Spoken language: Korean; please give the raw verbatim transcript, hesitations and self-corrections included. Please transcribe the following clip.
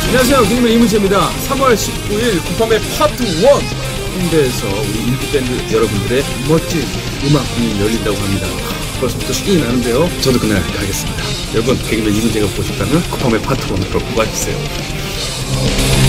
안녕하세요. 개그맨 이문세입니다. 삼월 십구일 쿠팡의 파트 일 홍대에서 우리 인디 밴드 여러분들의 멋진 음악 공연이 열린다고 합니다. 벌써부터 신이 나는데요. 저도 그날 가겠습니다. 여러분 개그맨 이문세가 보고 싶다면 쿠팡의 파트 일으로 뽑아주세요.